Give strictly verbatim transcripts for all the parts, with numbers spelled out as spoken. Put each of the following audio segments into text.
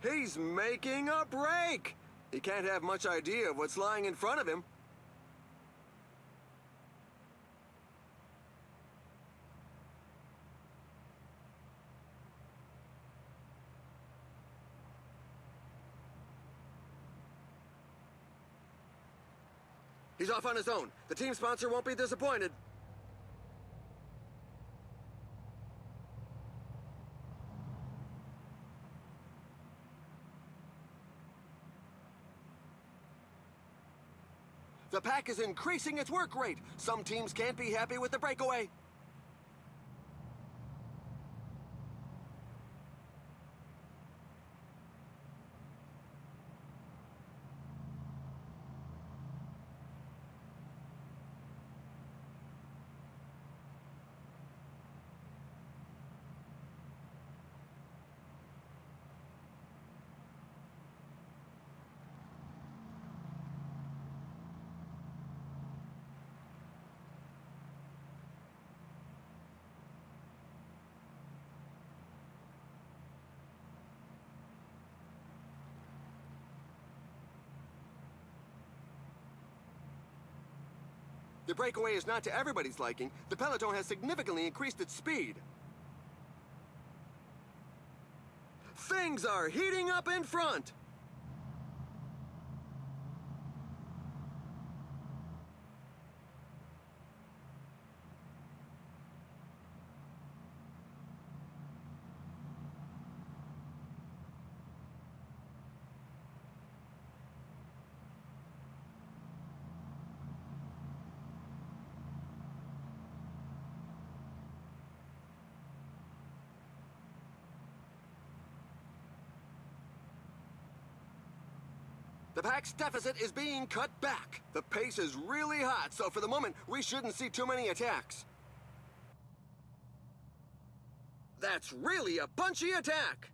He's making a break! He can't have much idea of what's lying in front of him. He's off on his own. The team sponsor won't be disappointed. The pack is increasing its work rate. Some teams can't be happy with the breakaway. The breakaway is not to everybody's liking. The peloton has significantly increased its speed. Things are heating up in front! The pack's deficit is being cut back. The pace is really hot, so for the moment, we shouldn't see too many attacks. That's really a punchy attack!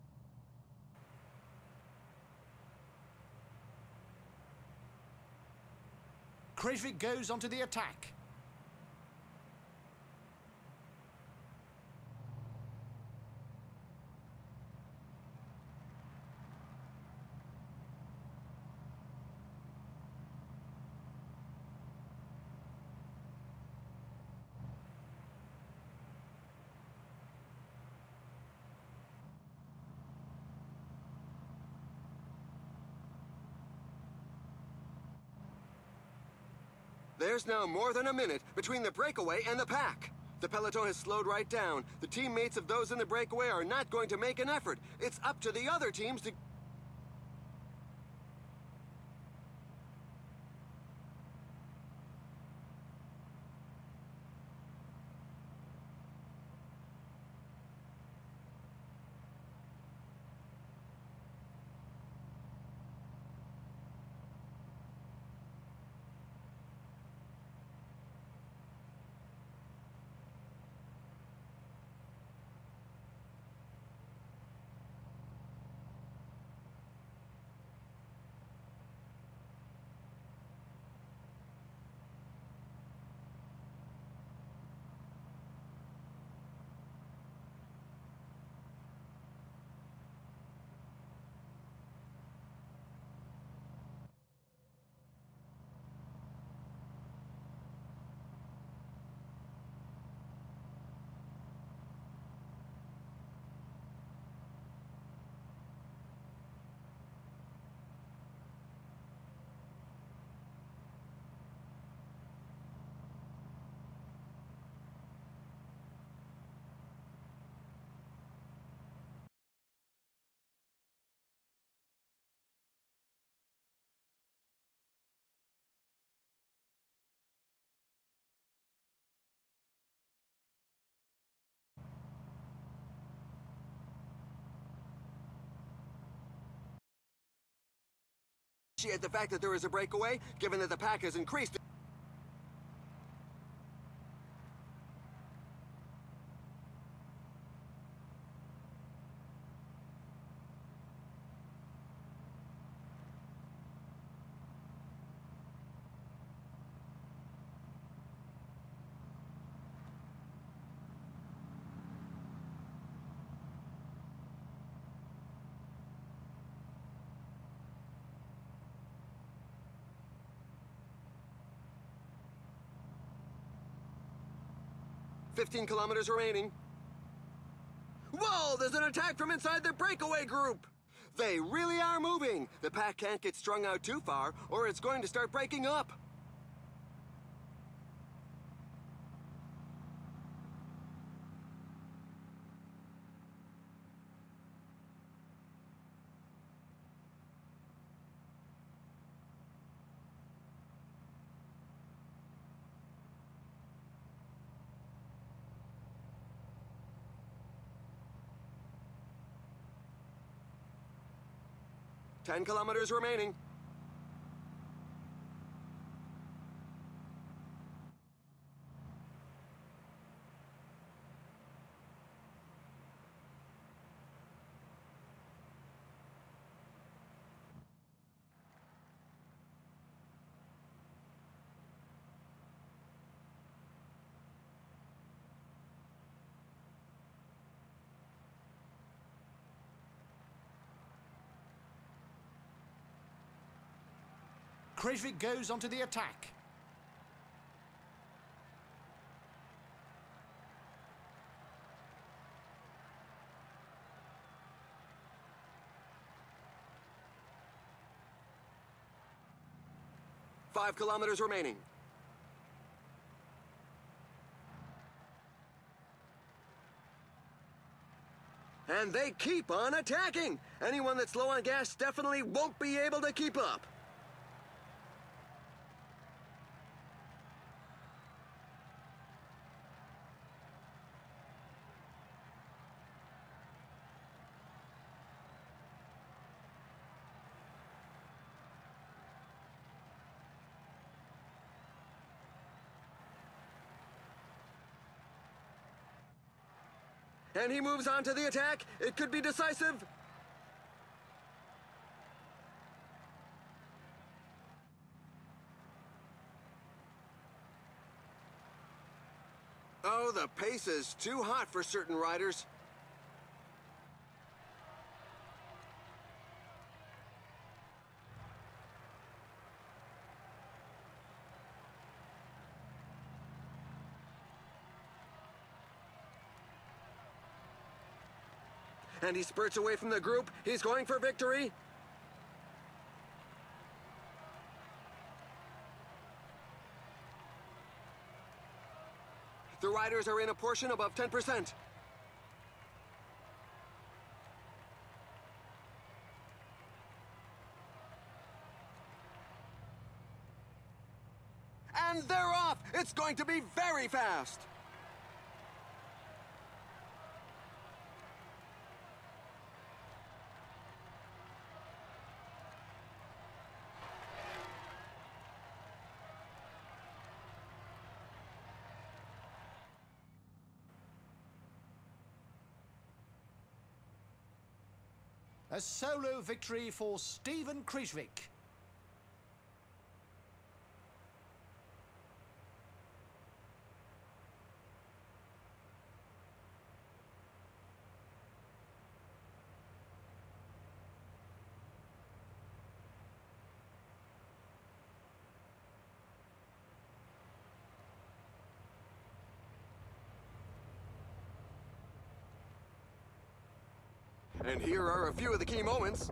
Kruijswijk goes onto the attack. There's now more than a minute between the breakaway and the pack. The peloton has slowed right down. The teammates of those in the breakaway are not going to make an effort. It's up to the other teams to... appreciate the fact that there is a breakaway, given that the pack has increased. fifteen kilometers remaining. Whoa, there's an attack from inside the breakaway group! They really are moving! The pack can't get strung out too far, or it's going to start breaking up. Ten kilometers remaining. Kruijswijk goes onto the attack. Five kilometers remaining. And they keep on attacking! Anyone that's low on gas definitely won't be able to keep up. And he moves on to the attack. It could be decisive. Oh, the pace is too hot for certain riders. And he spurts away from the group. He's going for victory. The riders are in a portion above ten percent. And they're off! It's going to be very fast! A solo victory for Steven Kruijswijk. And here are a few of the key moments.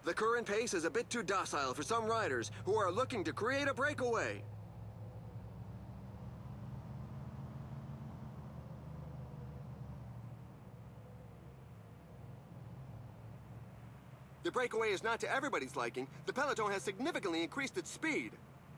The current pace is a bit too docile for some riders who are looking to create a breakaway. The breakaway is not to everybody's liking. The peloton has significantly increased its speed.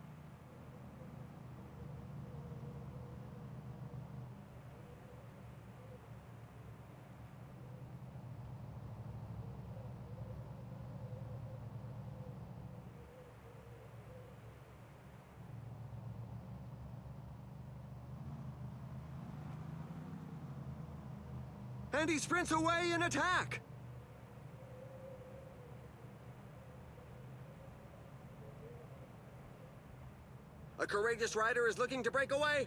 And he sprints away in attack! A courageous rider is looking to break away.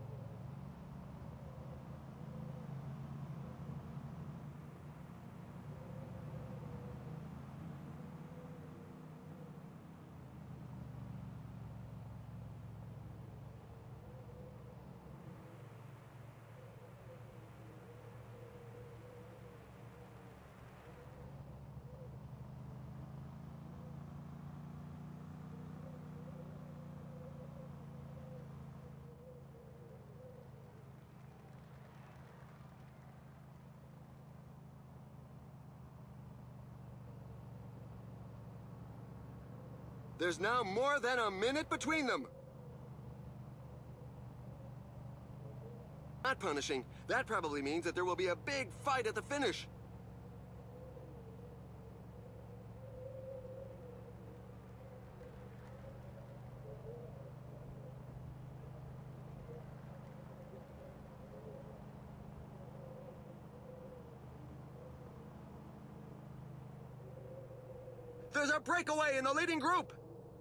There's now more than a minute between them. Not punishing. That probably means that there will be a big fight at the finish. There's a breakaway in the leading group.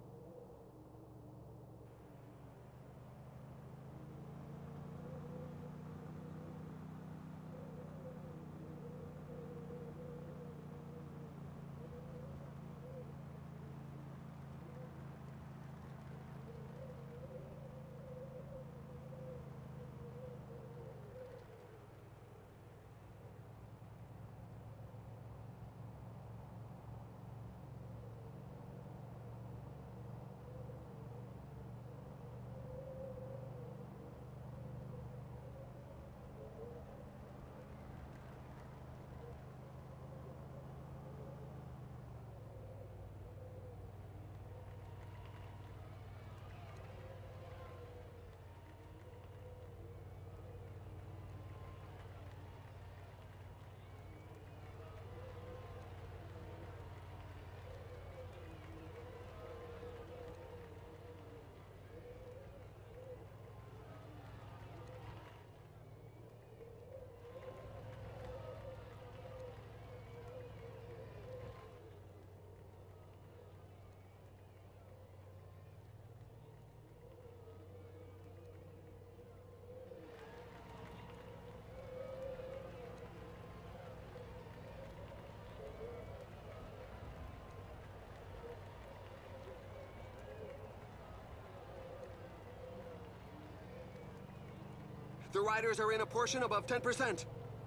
The riders are in a portion above ten percent.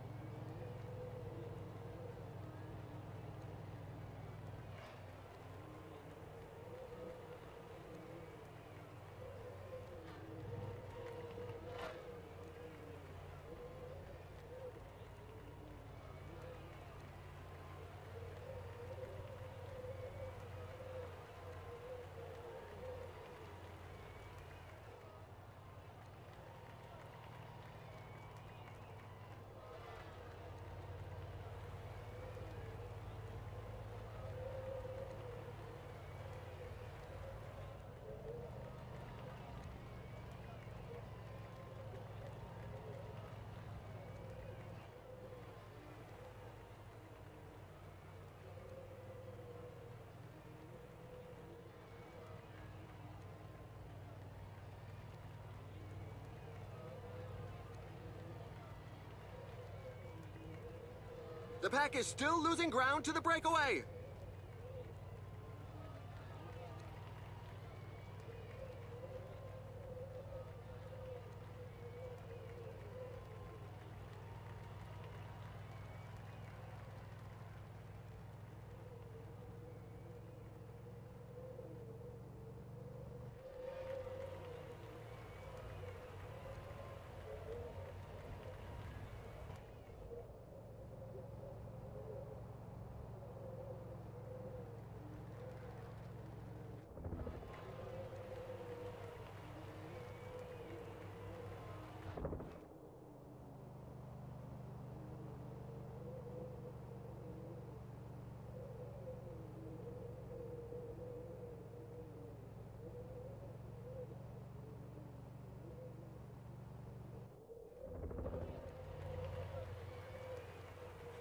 The pack is still losing ground to the breakaway.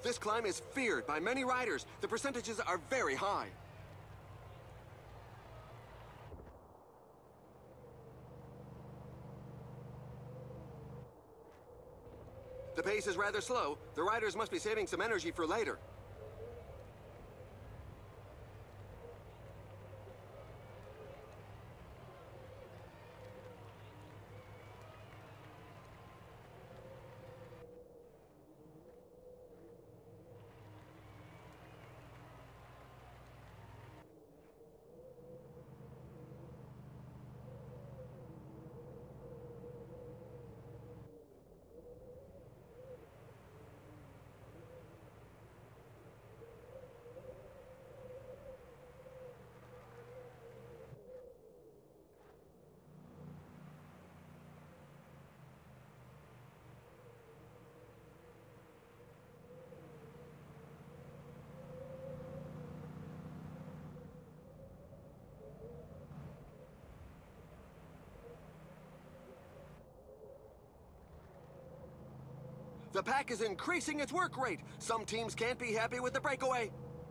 This climb is feared by many riders. The percentages are very high. The pace is rather slow. The riders must be saving some energy for later. The pack is increasing its work rate. Some teams can't be happy with the breakaway.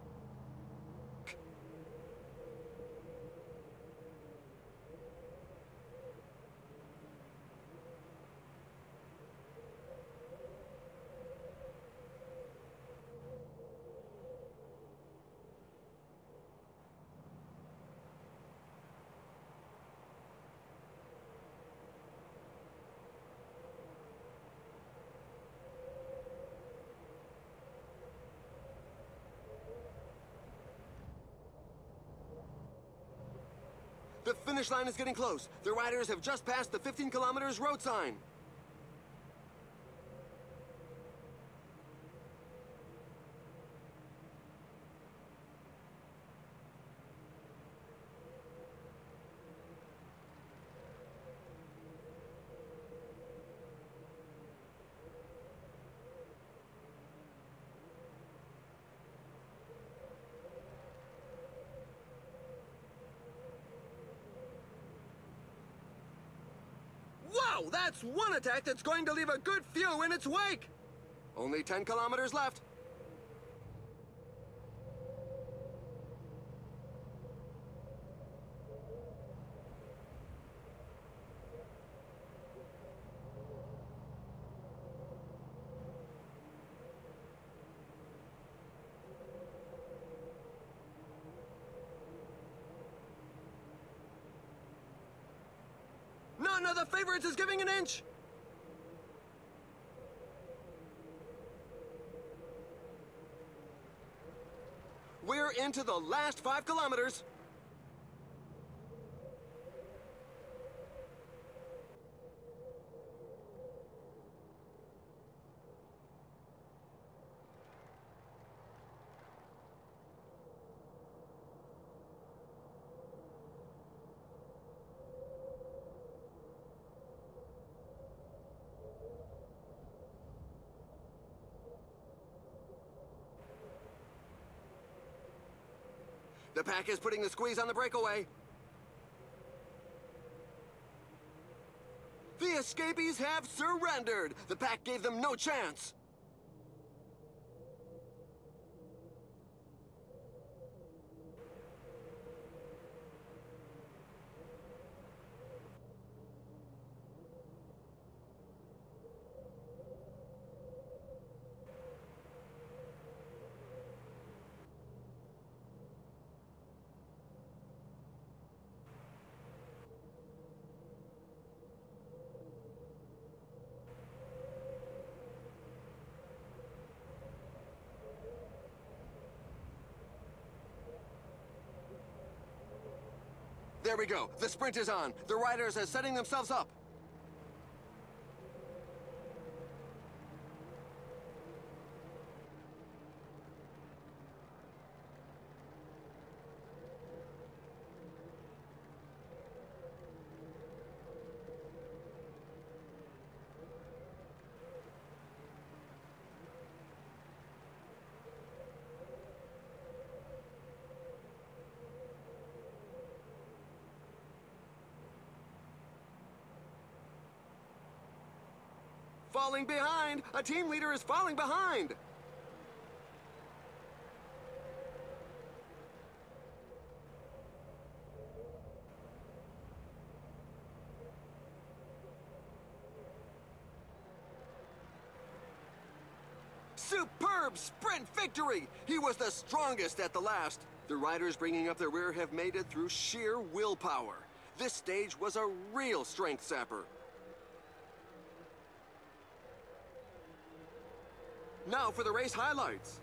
The finish line is getting close. The riders have just passed the fifteen kilometers road sign. Wow, that's one attack that's going to leave a good few in its wake! Only ten kilometers left. None of the favorites is giving an inch. We're into the last five kilometers. The pack is putting the squeeze on the breakaway. The escapees have surrendered. The pack gave them no chance. There we go. The sprint is on. The riders are setting themselves up. Falling behind! A team leader is falling behind! Superb sprint victory! He was the strongest at the last. The riders bringing up the rear have made it through sheer willpower. This stage was a real strength sapper. Now for the race highlights.